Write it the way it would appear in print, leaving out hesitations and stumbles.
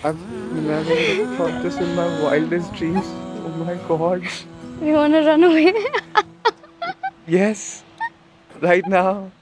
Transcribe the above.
I've never thought this in my wildest dreams. Oh my god. You wanna run away? Yes. Right now.